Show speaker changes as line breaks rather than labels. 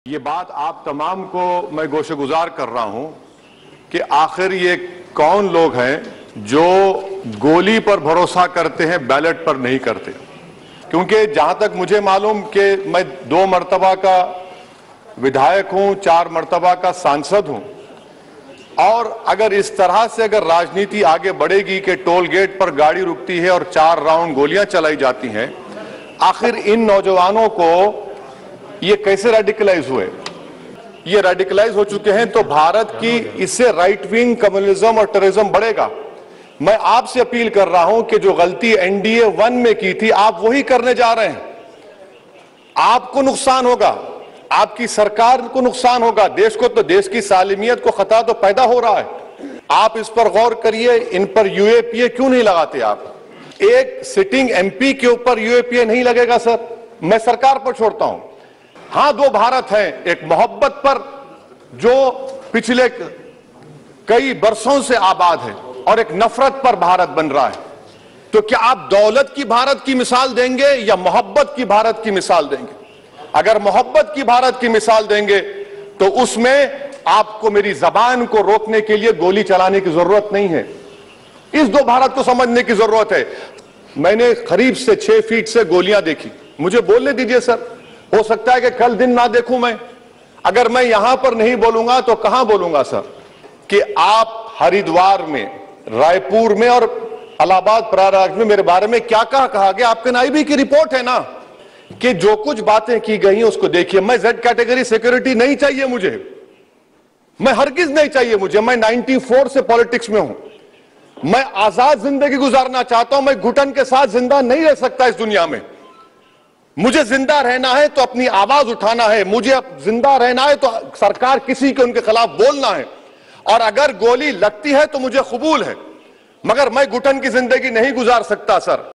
ये बात आप तमाम को मैं गोशेगुजार कर रहा हूं कि आखिर ये कौन लोग हैं जो गोली पर भरोसा करते हैं, बैलेट पर नहीं करते। क्योंकि जहां तक मुझे मालूम कि मैं 2 मर्तबा का विधायक हूं, 4 मर्तबा का सांसद हूं, और अगर इस तरह से अगर राजनीति आगे बढ़ेगी कि टोल गेट पर गाड़ी रुकती है और 4 राउंड गोलियां चलाई जाती हैं, आखिर इन नौजवानों को ये कैसे रेडिकलाइज हुए? ये रेडिकलाइज हो चुके हैं तो भारत की इससे राइट विंग कम्युनिज्म और टेररिज्म बढ़ेगा। मैं आपसे अपील कर रहा हूं कि जो गलती एनडीए 1 में की थी आप वही करने जा रहे हैं। आपको नुकसान होगा, आपकी सरकार को नुकसान होगा, देश को तो, देश की सालिमियत को खतरा तो पैदा हो रहा है। आप इस पर गौर करिए, इन पर यूएपीए क्यों नहीं लगाते आप? एक सिटिंग एमपी के ऊपर यूएपीए नहीं लगेगा सर, मैं सरकार पर छोड़ता हूं। हां, 2 भारत हैं, एक मोहब्बत पर जो पिछले कई बरसों से आबाद है और एक नफरत पर भारत बन रहा है। तो क्या आप दौलत की भारत की मिसाल देंगे या मोहब्बत की भारत की मिसाल देंगे? अगर मोहब्बत की भारत की मिसाल देंगे तो उसमें आपको मेरी जबान को रोकने के लिए गोली चलाने की जरूरत नहीं है। इस 2 भारत को समझने की जरूरत है। मैंने करीब से 6 फीट से गोलियां देखी, मुझे बोलने दीजिए सर, हो सकता है कि कल दिन ना देखूं मैं। अगर मैं यहां पर नहीं बोलूंगा तो कहां बोलूंगा सर? कि आप हरिद्वार में, रायपुर में और इलाहाबाद प्रयागराज में मेरे बारे में क्या कहा गया? आपके नाईबी की रिपोर्ट है ना कि जो कुछ बातें की गई उसको देखिए। मैं जेड कैटेगरी सिक्योरिटी नहीं चाहिए मुझे, मैं हरगिज नहीं चाहिए मुझे। मैं 94 से पॉलिटिक्स में हूं, मैं आजाद जिंदगी गुजारना चाहता हूं। मैं घुटन के साथ जिंदा नहीं रह सकता इस दुनिया में। मुझे जिंदा रहना है तो अपनी आवाज उठाना है, मुझे जिंदा रहना है तो सरकार किसी के उनके खिलाफ बोलना है, और अगर गोली लगती है तो मुझे कबूल है, मगर मैं घुटन की जिंदगी नहीं गुजार सकता सर।